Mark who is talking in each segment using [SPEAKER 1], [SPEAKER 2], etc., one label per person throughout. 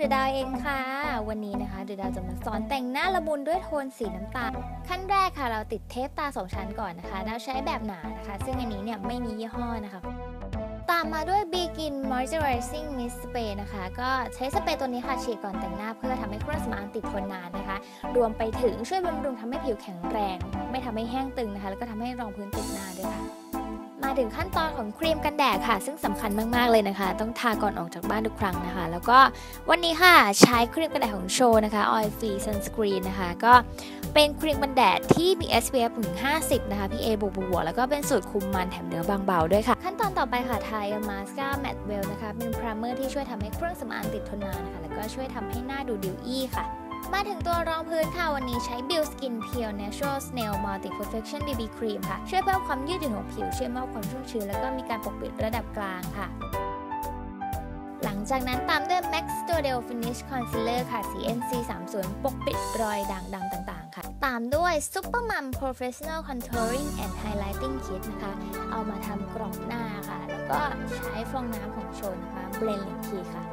[SPEAKER 1] เดอะดาวเองค่ะวันนี้นะคะเดอะดาวจะมาสอนแต่งหน้าละมุนด้วยโทนสีน้ำตาลขั้นแรกค่ะเราติดเทปตา2ชั้นก่อนนะคะดาวใช้แบบหนานะคะซึ่งอันนี้เนี่ยไม่มียี่ห้อนะคะตามมาด้วย Begin Moisturizing Mist Spray นะคะก็ใช้สเปรย์ตัวนี้ค่ะฉีดก่อนแต่งหน้าเพื่อทำให้เครื่องสำอางติดทนนานนะคะรวมไปถึงช่วยบำรุงทำให้ผิวแข็งแรงไม่ทำให้แห้งตึงนะคะแล้วก็ทำให้รองพื้นติดหน้าด้วยค่ะมาถึงขั้นตอนของครีมกันแดดค่ะซึ่งสำคัญมากๆเลยนะคะต้องทาก่อนออกจากบ้านทุกครั้งนะคะแล้วก็วันนี้ค่ะใช้ครีมกันแดดของโชว์นะคะ Oil Free Sunscreen นะคะก็เป็นครีมกันแดดที่มี SPF ถึง 50 นะคะ PA บวกๆแล้วก็เป็นสูตรคุมมันแถมเนื้อบางเบาด้วยค่ะขั้นตอนต่อไปค่ะทามาสคาร่าแมตต์เวลนะคะเป็นพรามเมอร์ที่ช่วยทำให้เครื่องสำอางติดทนนานนะคะแล้วก็ช่วยทำให้หน้าดูดิวอี้ค่ะมาถึงตัวรองพื้นค่ะวันนี้ใช้ Bill Skin Pure Natural Snail Multi Perfection BB Cream ค่ะช่วยเพิ่มความยืดหยุ่นของผิวช่วยมอบความชุ่มชื้นแล้วก็มีการปกปิดระดับกลางค่ะหลังจากนั้นตามด้วย Max Studio Finish Concealer ค่ะสี NC30 ปกปิดรอยด่างดำต่างๆค่ะตามด้วย Supermum Professional Contouring and Highlighting Kit นะคะเอามาทำกรอบหน้าค่ะแล้วก็ใช้ฟองน้ำของโชนนะคะเบลนด์อีกทีค่ะ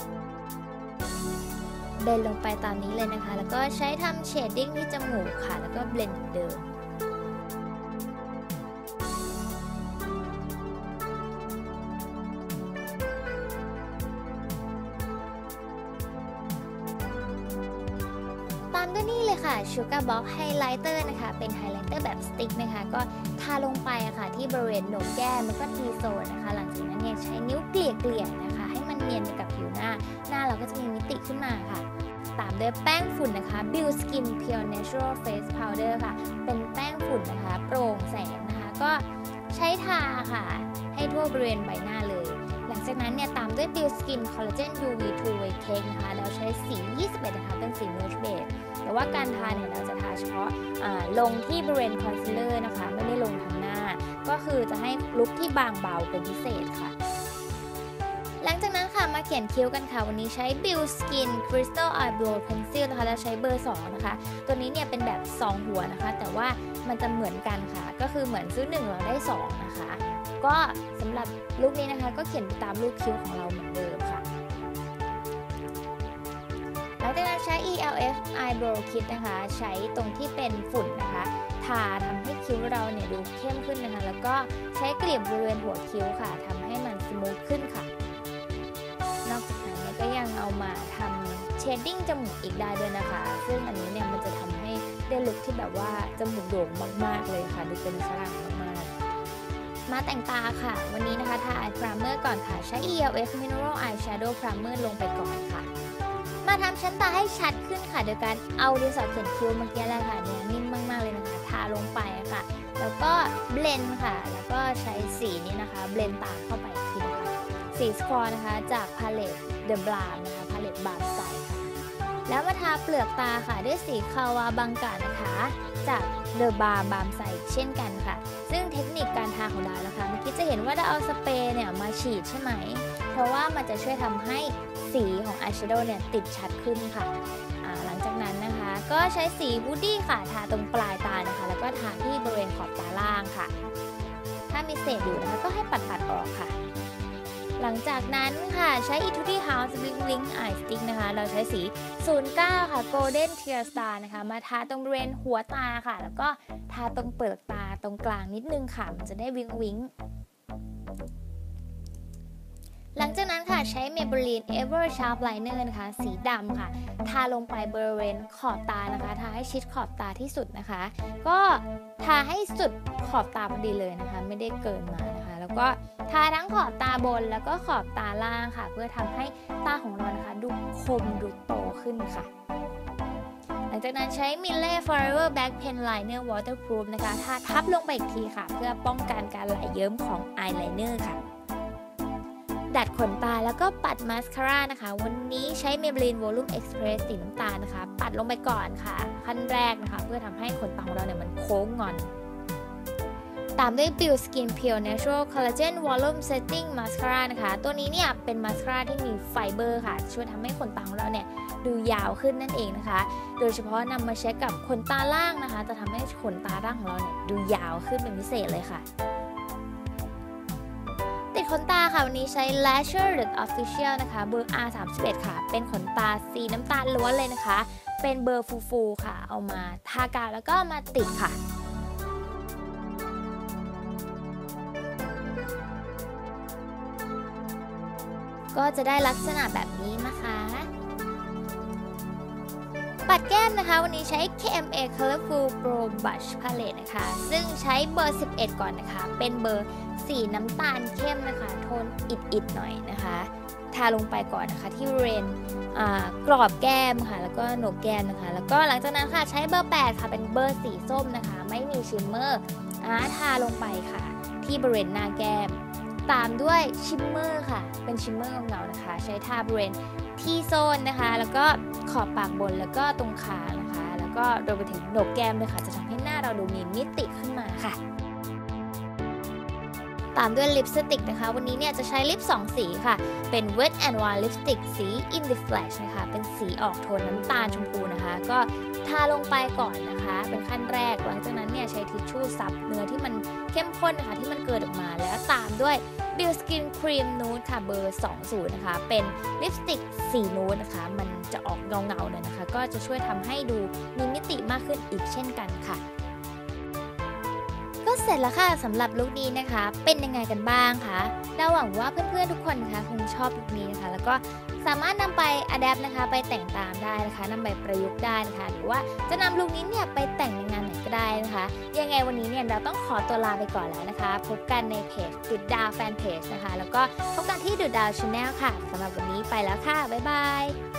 [SPEAKER 1] เบลนด์ลงไปตามนี้เลยนะคะแล้วก็ใช้ทำเชดดิ้งที่จมูกค่ะแล้วก็เบลนด์เดิมตามด้วยนี่เลยค่ะ Sugar Box Highlighter นะคะเป็นไฮไลท์เตอร์แบบสติ๊กนะคะก็ทาลงไปค่ะที่บริเวณโหนกแก้มแล้วก็ทีโซนนะคะหลังจากนั้นเนี่ยใช้นิ้วเกลี่ยนะคะให้มันเนียนไปกับผิวหน้าเราก็จะมีมิติขึ้นมาค่ะตามด้วยแป้งฝุ่นนะคะ Bill Skin Pure Natural Face Powder ค่ะเป็นแป้งฝุ่นนะคะโปร่งแสงนะคะก็ใช้ทาค่ะให้ทั่วบริเวณใบหน้าเลยหลังจากนั้นเนี่ยตามด้วย Bill Skin Collagen UV2 White Cake นะคะเราใช้สี 21 นะคะเป็นสี Nude Beige แต่ว่าการทาเนี่ยเราจะทาเฉพาะลงที่บริเวณคอนซีลเลอร์นะคะไม่ได้ลงทั้งหน้าก็คือจะให้ลุคที่บางเบาเป็นพิเศษค่ะหลังจากนั้นค่ะมาเขียนคิ้วกันค่ะวันนี้ใช้ Bill Skin Crystal Eyebrow Pencil นะคะแล้วใช้เบอร์ 2 นะคะตัวนี้เนี่ยเป็นแบบ 2 หัวนะคะแต่ว่ามันจะเหมือนกันค่ะก็คือเหมือนซื้อ1เราได้2นะคะก็สำหรับลุคนี้นะคะก็เขียนตามรูปคิ้วของเราเหมือนเดิมค่ะหลังจากนั้นใช้ ELF Eyebrow Kit นะคะใช้ตรงที่เป็นฝุ่นนะคะทาทำให้คิ้วเราเนี่ยดูเข้มขึ้นนะคะแล้วก็ใช้กลีบบริเวณหัวคิ้วค่ะทำให้มันสมูทขึ้นค่ะนอกจากนั้นก็ยังเอามาทำเชดดิ้งจมูกอีกได้ด้วยนะคะซึ่งอันนี้เนี่ยมันจะทำให้ได้ลุคที่แบบว่าจมูกโด่งมากๆเลยค่ะดูเป็นฝรั่งมากๆมาแต่งตาค่ะวันนี้นะคะทา Eye Primer ก่อนค่ะใช้ ELF Mineral Eyeshadow Primer ลงไปก่อนค่ะมาทำชั้นตาให้ชัดขึ้นค่ะโดยการเอาดินสอเขียนคิ้วเมื่อกี้แหละค่ะเนี่ยนิ่มมากๆเลยนะคะทาลงไปค่ะแล้วก็เบลนด์ค่ะแล้วก็ใช้สีนี้นะคะเบลนด์ตาเข้าไปทีค่ะสีสควอร์นะคะจากพาเลตเดอะบลามนะคะพาเลตบาร์ใสค่ะแล้วมาทาเปลือกตาค่ะด้วยสีคาวาบังกานะคะจากเดอะบาร์บามใสเช่นกันค่ะซึ่งเทคนิคการทาของดาวนะคะเมื่อกี้จะเห็นว่าดาวเอาสเปรย์เนี่ยมาฉีดใช่ไหมเพราะว่ามันจะช่วยทำให้สีของอายแชโดว์เนี่ยติดชัดขึ้นค่ะหลังจากนั้นนะคะก็ใช้สีวูดดี้ค่ะทาตรงปลายตานะคะแล้วก็ทาที่บริเวณขอบตาล่างค่ะถ้ามีเศษอยู่นะคะก็ให้ปัดออกค่ะหลังจากนั้นค่ะใช้ Etude House Wing Link Eye Stick นะคะเราใช้สี 09 ค่ะ Golden Tear Star นะคะมาทาตรงบริเวณหัวตาค่ะแล้วก็ทาตรงเปลือกตาตรงกลางนิดนึงค่ะมันจะได้วิงหลังจากนั้นค่ะใช้ Maybelline Ever Sharp Liner นะคะสีดำค่ะทาลงไปบริเวณขอบตานะคะทาให้ชิดขอบตาที่สุดนะคะก็ทาให้สุดขอบตาพอดีเลยนะคะไม่ได้เกินมานะคะแล้วก็ทาทั้งขอบตาบนแล้วก็ขอบตาล่างค่ะเพื่อทำให้ตาของเรานะคะดูคมดูโตขึ้นค่ะหลังจากนั้นใช้ Mille Forever Black Pen Liner Waterproof นะคะทาทับลงไปอีกทีค่ะเพื่อป้องกันการไหลเยิ้มของ Eyeliner ค่ะดัดขนตาแล้วก็ปัดมาสคาร่านะคะวันนี้ใช้ Maybelline Volume Express สีน้ำตาลนะคะปัดลงไปก่อนค่ะขั้นแรกนะคะเพื่อทำให้ขนตาของเราเนี่ยมันโค้งงอนตามด้วย Bill Skin Pure Natural Collagen Volume Setting Mascara นะคะตัวนี้เนี่ยเป็นมาสคาร่าที่มีไฟเบอร์ค่ะช่วยทำให้ขนตาของเราเนี่ยดูยาวขึ้นนั่นเองนะคะโดยเฉพาะนำมาใช้กับขนตาล่างนะคะจะทำให้ขนตาล่างของเราเนี่ยดูยาวขึ้นเป็นพิเศษเลยค่ะติดขนตาค่ะวันนี้ใช้ Lasher Official นะคะเบอร์ R31 ค่ะเป็นขนตาสีน้ำตาลล้วนเลยนะคะเป็นเบอร์ฟูๆค่ะเอามาทากาวแล้วก็มาติดค่ะก็จะได้ลักษณะแบบนี้นะคะปัดแก้มนะคะวันนี้ใช้ KMA Colorful Pro Brush Palette นะคะซึ่งใช้เบอร์ 11 ก่อนนะคะเป็นเบอร์สีน้ำตาลเข้มนะคะโทนอิดๆหน่อยนะคะทาลงไปก่อนนะคะที่บริเวณกรอบแก้มค่ะแล้วก็โหนกแก้มนะคะแล้วก็หลังจากนั้นค่ะใช้เบอร์ 8 ค่ะเป็นเบอร์สีส้มนะคะไม่มีชิมเมอร์ทาลงไปค่ะที่บริเวณหน้าแก้มตามด้วยชิมเมอร์ค่ะเป็นชิมเมอร์เงาๆนะคะใช้ทาบริเวณที่โซนนะคะแล้วก็ขอบปากบนแล้วก็ตรงคางนะคะแล้วก็โดยไปถึงโหนกแก้มเลยค่ะจะทำให้หน้าเราดูมีมิติขึ้นมาค่ะตามด้วยลิปสติกนะคะวันนี้เนี่ยจะใช้ลิป2สีค่ะเป็น Wet n Wild Lipstick สี In the Flash นะคะเป็นสีออกโทนน้ำตาลชมพูนะคะก็ทาลงไปก่อนนะคะเป็นขั้นแรกหลังจากนั้นเนี่ยใช้ทิชชู่ซับเนื้อที่มันเข้มข้นนะคะที่มันเกิดออกมาแล้วตามด้วย Bio Skin Cream Nude ค่ะเบอร์ 20 นะคะเป็นลิปสติกสีนูดนะคะมันจะออกเงาๆหน่อยนะคะก็จะช่วยทำให้ดูมีมิติมากขึ้นอีกเช่นกันค่ะก็เสร็จแล้วค่ะสำหรับลุคนี้นะคะเป็นยังไงกันบ้างคะเราหวังว่าเพื่อนๆทุกคนนะคะคงชอบลุคนี้นะคะแล้วก็สามารถนำไปอัดแอปนะคะไปแต่งตามได้นะคะนำไปประยุกต์ได้นะคะหรือว่าจะนำลุคนี้เนี่ยไปแต่งในงานไหนก็ได้นะคะยังไงวันนี้เนี่ยเราต้องขอตัวลาไปก่อนแล้วนะคะพบกันในเพจดุดดาวแฟนเพจนะคะแล้วก็พบกันที่ดุดดาวชาแนลค่ะสำหรับวันนี้ไปแล้วค่ะบ๊ายบาย